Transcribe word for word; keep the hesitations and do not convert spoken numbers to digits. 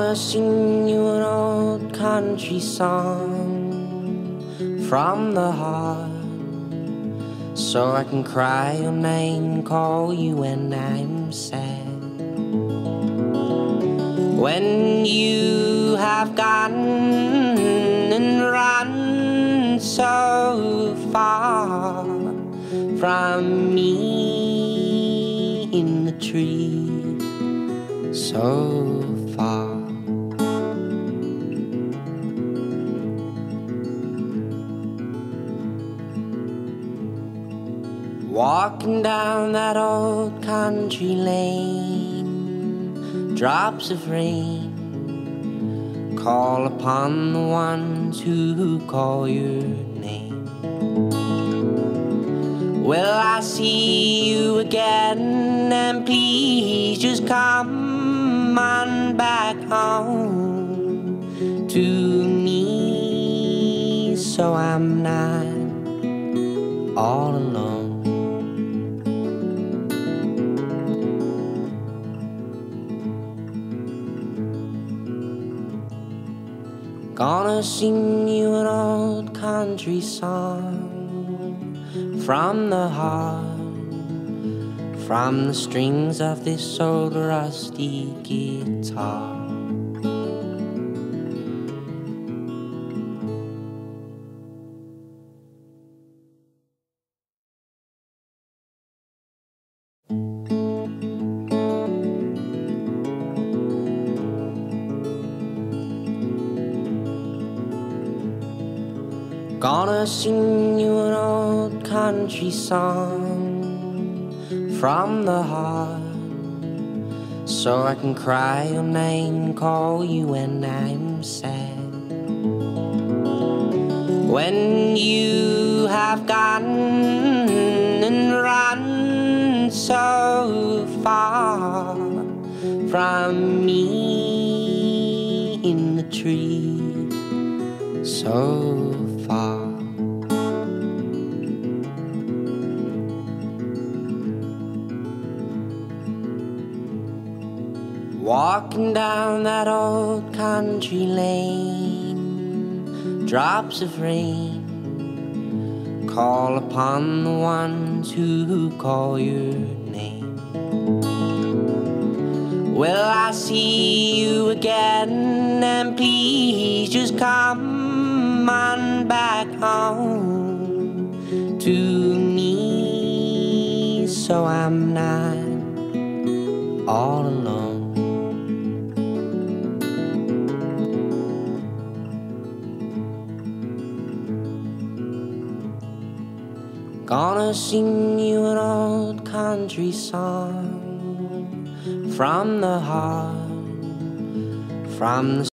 Gonna sing you an old country song from the heart, so I can cry your name, call you when I'm sad. When you have gone and run so far from me in the tree, so far. Walking down that old country lane, drops of rain call upon the ones who call your name. Will I see you again? And please just come on back home to me, so I'm not all alone. Gonna sing you an old country song from the heart, from the strings of this old rusty guitar. Gonna sing you an old country song from the heart, so I can cry your name, call you when I'm sad. When you have gone and run so far from me in the tree, so far. Walking down that old country lane, drops of rain call upon the ones who call your name. Will I see you again? And please just come on back home to me, so I'm not all alone. Gonna sing you an old country song from the heart, from the